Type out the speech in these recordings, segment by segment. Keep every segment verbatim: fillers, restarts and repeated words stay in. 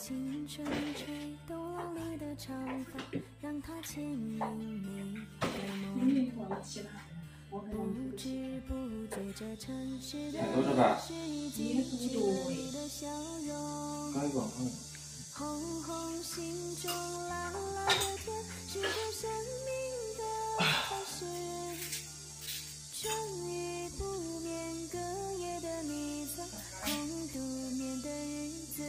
青春吹动了你的长发，让它牵引你的梦。不知不觉，这城市的是已经距离的笑容。红红心中蓝蓝的天，是对生命的开始。春雨不眠，隔夜的你在空独眠的日子。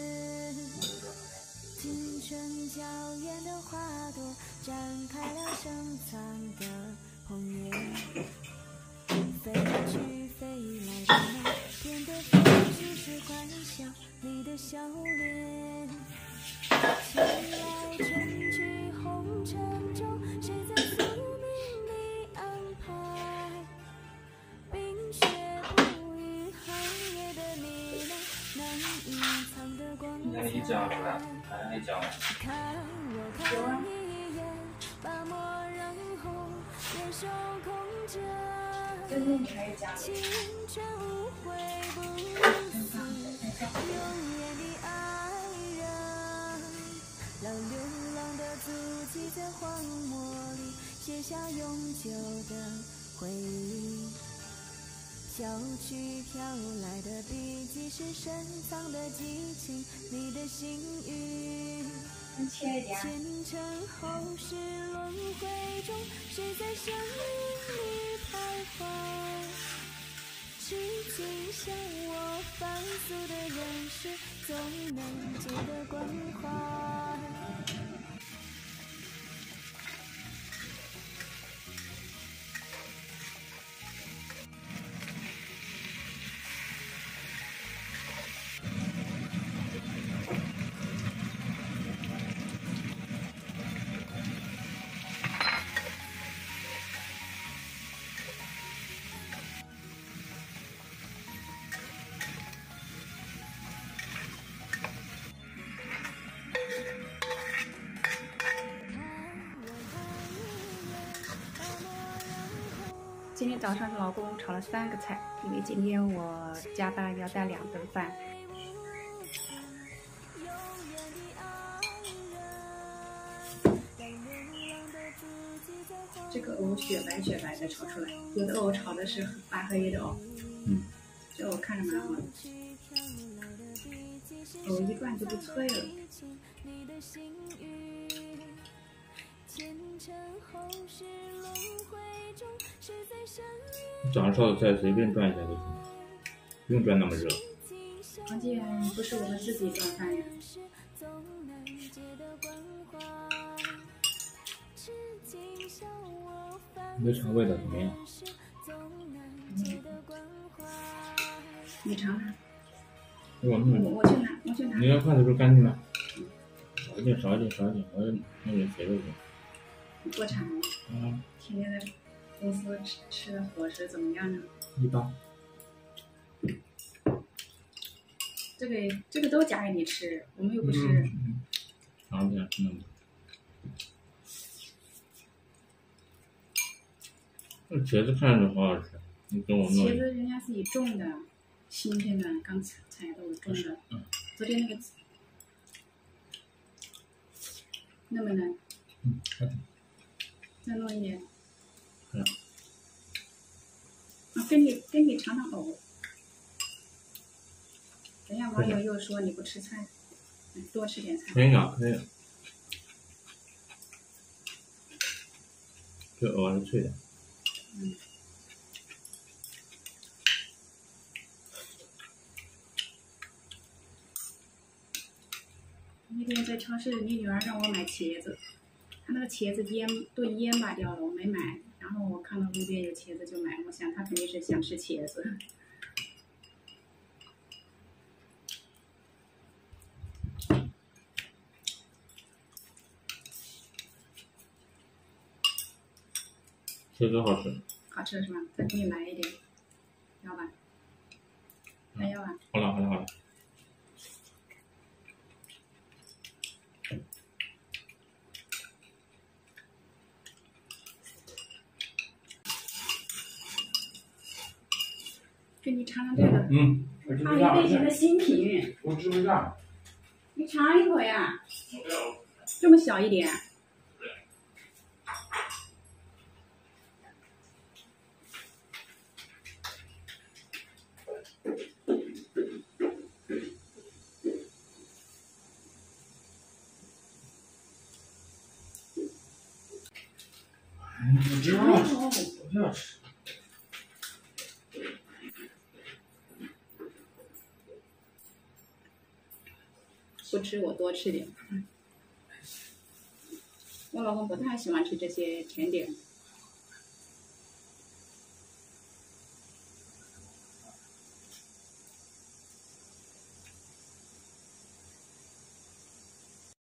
青春娇艳的花朵展开了深藏的红叶，飞去飞来的那天的风，只是幻想你的笑脸。醒来春去红尘中，谁在宿命里安排？冰雪不语，寒夜的你那难隐藏的光彩。看我看一眼，把墨染红，眼手空着。青春无悔不死，永远的爱人。让流浪的足迹在荒漠里写下永久的回忆。小曲飘来的笔迹是深藏的激情，你的心语。前尘后世轮回中，谁在生命里徘徊？痴情像我凡俗的人世，总能值得关怀。 今天早上老公炒了三个菜，因为今天我加班要带两顿饭。这个藕雪白雪白的炒出来，有的藕炒的是白荷叶的藕，嗯，这藕看着蛮好的，藕一断就不脆了。 早上烧的菜随便转一下就行，不用转那么热。 关键不是我们自己做饭呀。 你的肠味道怎么样？ 嗯，你尝尝。 我我我去拿，我去拿。 你要筷子不是干净吗？少一点，少一点，少一点，我弄点肥肉去。 你过产了。 嗯。 天天在公司吃吃的伙食怎么样呢？ 一般。 这个这个都夹给你吃，我们又不吃。 嗯。尝一下，嗯。这茄子看着好好吃，你跟我弄。 茄子人家自己种的，新鲜的，刚采都种的。 嗯。 昨天那个，嫩不嫩？ 嗯，还行。 再弄一点。 嗯。 啊，给你给你尝尝藕。等下网友又说你不吃菜，多吃点菜。 可以啊，可以。这藕是脆的。 嗯。那天在超市，你女儿让我买茄子，她那个茄子腌炖腌巴掉了，我没买。然后我看到路边有茄子就买，我想她肯定是想吃茄子。 茄子好吃。 好吃是吧？再给你来一点，要吧？还要吧？ 好了好了好了。 给你尝尝这个。 嗯。 阿姨类型的新品。 我吃不下。 你尝一口呀，这么小一点。 不要吃，不要吃。 不吃我多吃点。我老公不太喜欢吃这些甜点。